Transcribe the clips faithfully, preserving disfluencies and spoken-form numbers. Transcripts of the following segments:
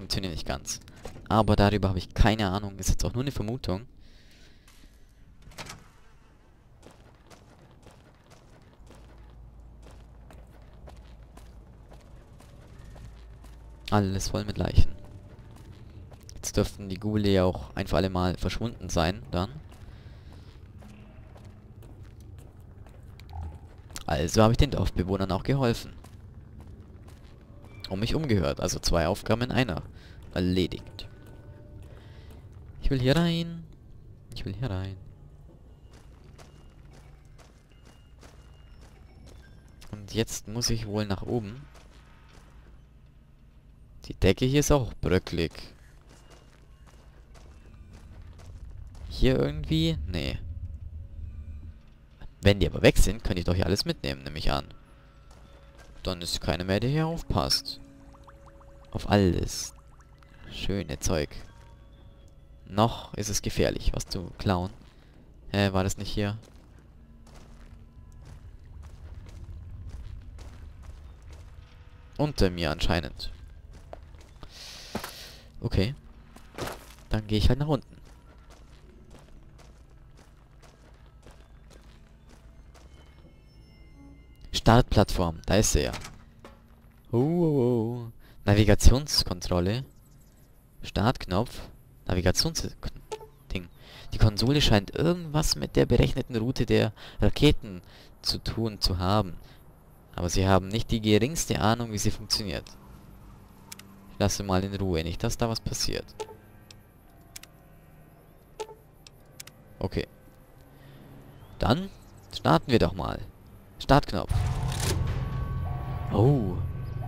funktionieren nicht ganz. Aber darüber habe ich keine Ahnung. Ist jetzt auch nur eine Vermutung. Alles voll mit Leichen. Jetzt dürften die Ghule ja auch ein für alle Mal verschwunden sein, dann. Also habe ich den Dorfbewohnern auch geholfen. Und mich umgehört. Also zwei Aufgaben in einer. Erledigt. Ich will hier rein. Ich will hier rein. Und jetzt muss ich wohl nach oben. Die Decke hier ist auch bröcklig. Hier irgendwie? Nee. Wenn die aber weg sind, kann ich doch hier alles mitnehmen, nehme ich an. Dann ist keiner mehr, der hier aufpasst. Auf alles. Schöne Zeug. Noch ist es gefährlich, was zu klauen. Hä, war das nicht hier? Unter mir anscheinend. Okay. Dann gehe ich halt nach unten. Startplattform, da ist sie ja. Oh, oh, oh. Navigationskontrolle. Startknopf. Navigationsding. Die Konsole scheint irgendwas mit der berechneten Route der Raketen zu tun zu haben. Aber sie haben nicht die geringste Ahnung, wie sie funktioniert. Ich lasse mal in Ruhe, nicht dass da was passiert. Okay. Dann starten wir doch mal. Startknopf. Oh.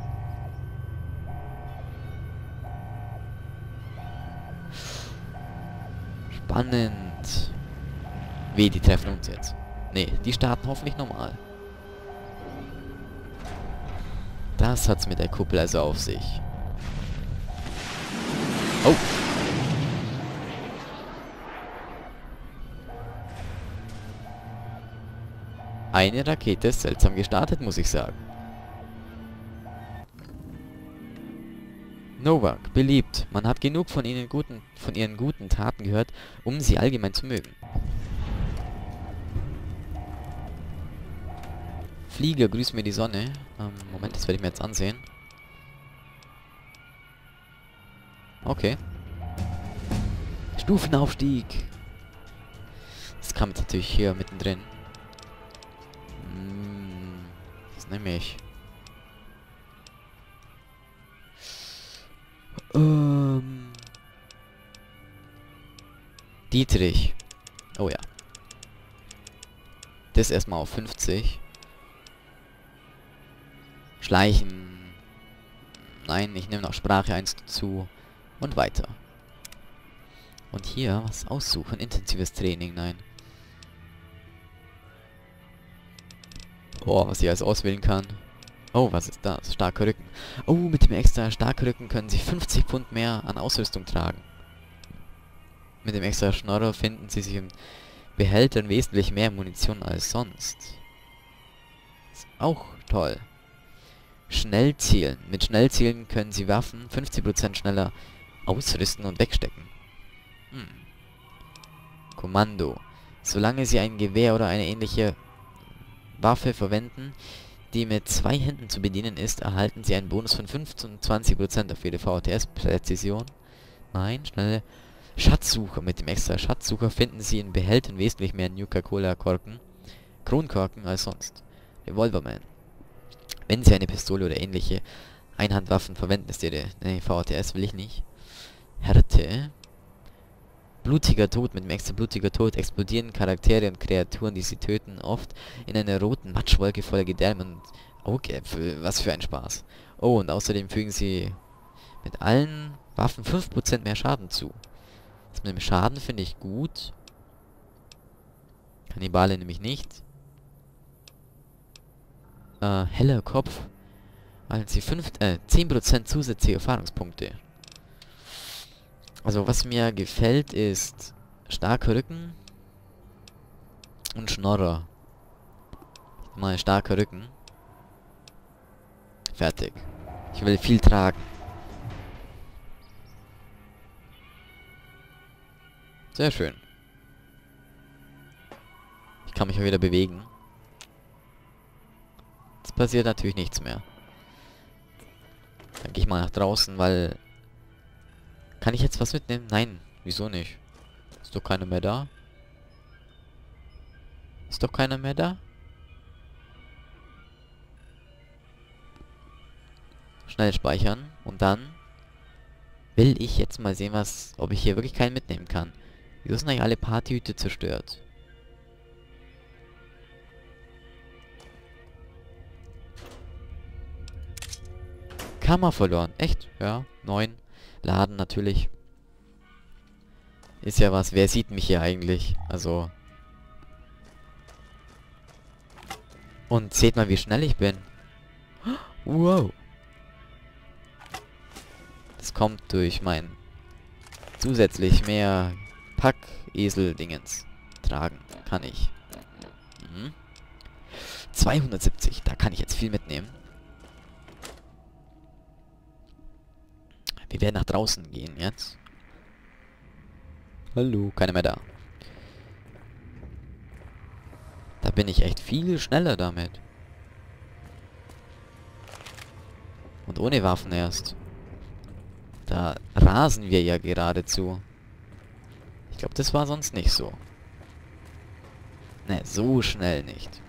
Spannend. Wie, die treffen uns jetzt. Nee, die starten hoffentlich normal. Das hat's mit der Kuppel also auf sich. Oh. Eine Rakete ist seltsam gestartet, muss ich sagen. Novak, beliebt. Man hat genug von ihnen guten, von ihren guten Taten gehört, um sie allgemein zu mögen. Flieger, grüß mir die Sonne. Ähm, Moment, das werde ich mir jetzt ansehen. Okay. Stufenaufstieg. Das kam jetzt natürlich hier mittendrin. Hm, das nehme ich. Ähm. Dietrich. Oh ja. Das erstmal auf fünfzig. Schleichen. Nein, ich nehme noch Sprache eins dazu. Und weiter. Und hier was aussuchen. Intensives Training. Nein. Boah, was ich alles auswählen kann. Oh, was ist das? Starker Rücken. Oh, mit dem extra starken Rücken können Sie fünfzig Pfund mehr an Ausrüstung tragen. Mit dem extra Schnorrer finden Sie sich im Behältern wesentlich mehr Munition als sonst. Ist auch toll. Schnellzielen. Mit Schnellzielen können Sie Waffen fünfzig Prozent schneller ausrüsten und wegstecken. Hm. Kommando. Solange Sie ein Gewehr oder eine ähnliche Waffe verwenden, die mit zwei Händen zu bedienen ist, erhalten Sie einen Bonus von fünfundzwanzig Prozent auf Ihre V T S-Präzision. Nein, schnelle Schatzsucher. Mit dem extra Schatzsucher finden Sie in Behältern wesentlich mehr Nuka-Cola-Korken, Kronkorken als sonst. Revolverman. Wenn Sie eine Pistole oder ähnliche Einhandwaffen verwenden, ist Ihre... Ne, V T S will ich nicht. Härte. Blutiger Tod. Mit dem extra blutiger Tod explodieren Charaktere und Kreaturen, die sie töten, oft in einer roten Matschwolke voller Gedärme und Augäpfel. Was für ein Spaß. Oh, und außerdem fügen sie mit allen Waffen fünf Prozent mehr Schaden zu. Das mit dem Schaden finde ich gut. Kannibale nämlich nicht. Äh, heller Kopf. Weil sie fünf, äh, zehn Prozent zusätzliche Erfahrungspunkte. Also was mir gefällt ist starker Rücken und Schnorrer. Mal starker Rücken. Fertig. Ich will viel tragen. Sehr schön. Ich kann mich auch wieder bewegen. Jetzt passiert natürlich nichts mehr. Dann gehe ich mal nach draußen, weil... Kann ich jetzt was mitnehmen? Nein. Wieso nicht? Ist doch keiner mehr da? Ist doch keiner mehr da? Schnell speichern. Und dann will ich jetzt mal sehen, was, ob ich hier wirklich keinen mitnehmen kann. Wieso sind eigentlich alle Partyhüte zerstört? Kammer verloren. Echt? Ja. Neun. Laden natürlich. Ist ja was. Wer sieht mich hier eigentlich? Also. Und seht mal, wie schnell ich bin. Wow. Das kommt durch mein zusätzlich mehr Pack-Esel-Dingens tragen. Kann ich. Mhm. zweihundertsiebzig. Da kann ich jetzt viel mitnehmen. Wir werden nach draußen gehen jetzt. Hallo, keiner mehr da. Da bin ich echt viel schneller damit. Und ohne Waffen erst. Da rasen wir ja geradezu. Ich glaube, das war sonst nicht so. Ne, so schnell nicht.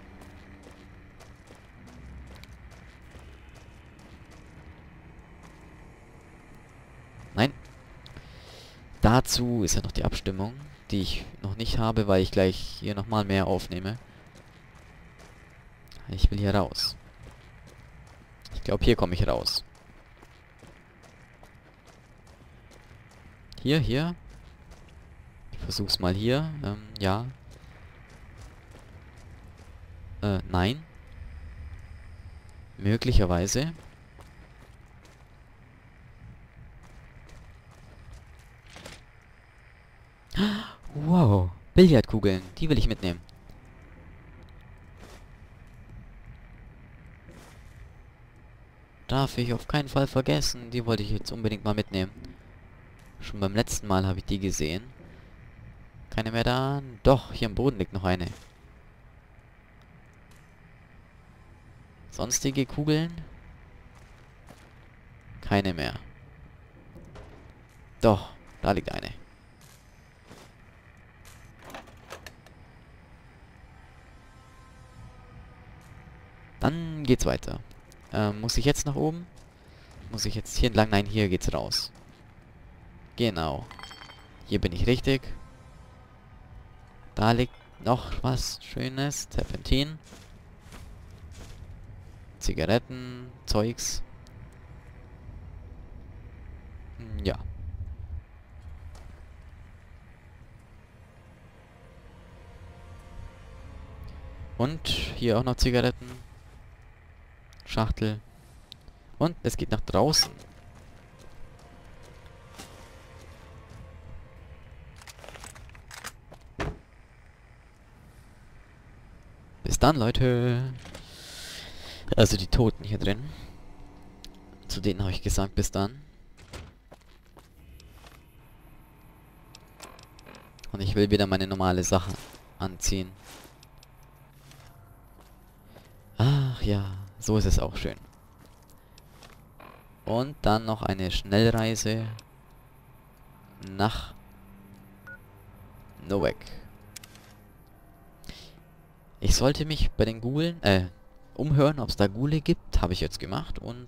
Nein. Dazu ist ja noch die Abstimmung, die ich noch nicht habe, weil ich gleich hier nochmal mehr aufnehme. Ich will hier raus. Ich glaube, hier komme ich raus. Hier, hier. Ich versuch's mal hier. Ähm, ja. Äh, nein. Möglicherweise. Wow. Billardkugeln. Die will ich mitnehmen. Darf ich auf keinen Fall vergessen. Die wollte ich jetzt unbedingt mal mitnehmen. Schon beim letzten Mal habe ich die gesehen. Keine mehr da. Doch, hier am Boden liegt noch eine. Sonstige Kugeln? Keine mehr. Doch, da liegt eine. Dann geht's weiter. Ähm, muss ich jetzt nach oben? Muss ich jetzt hier entlang? Nein, hier geht's raus. Genau. Hier bin ich richtig. Da liegt noch was Schönes. Terpentin. Zigaretten. Zeugs. Hm, ja. Und hier auch noch Zigaretten. Schachtel. Und es geht nach draußen. Bis dann, Leute. Also die Toten hier drin. Zu denen habe ich gesagt, bis dann. Und ich will wieder meine normale Sache anziehen. Ach ja, so ist es auch schön. Und dann noch eine Schnellreise nach Nowak. Ich sollte mich bei den Gulen, äh, umhören, ob es da Gule gibt. Habe ich jetzt gemacht und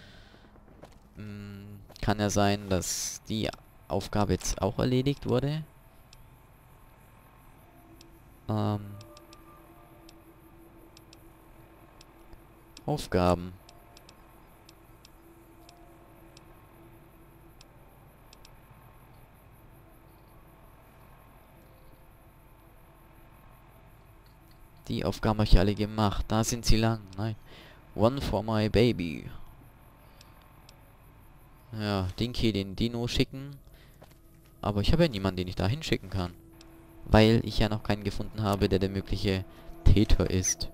mh, kann ja sein, dass die Aufgabe jetzt auch erledigt wurde. Ähm, Aufgaben. Die Aufgaben habe ich alle gemacht. Da sind sie lang. Nein. One for my baby. Ja, Dinky den Dino schicken. Aber ich habe ja niemanden, den ich da hinschicken kann. Weil ich ja noch keinen gefunden habe, der der mögliche Täter ist.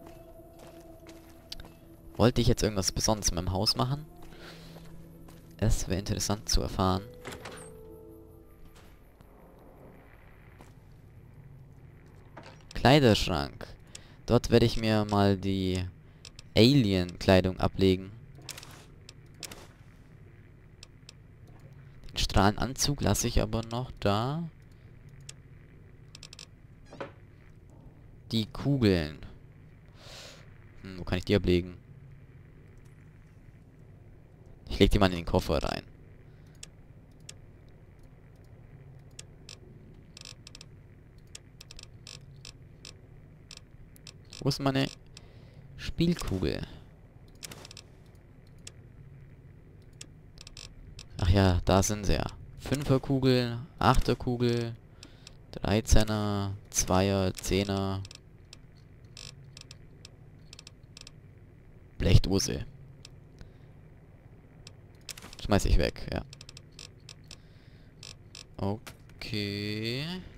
Wollte ich jetzt irgendwas Besonderes in meinem Haus machen? Es wäre interessant zu erfahren. Kleiderschrank. Dort werde ich mir mal die Alien-Kleidung ablegen. Den Strahlenanzug lasse ich aber noch da. Die Kugeln. Hm, wo kann ich die ablegen? Ich leg die mal in den Koffer rein. Wo ist meine Spielkugel? Ach ja, da sind sie ja. Fünferkugel, Achterkugel, Dreizehner, Zweier, Zehner. Blechdose. Schmeiß ich weg, ja. Okay.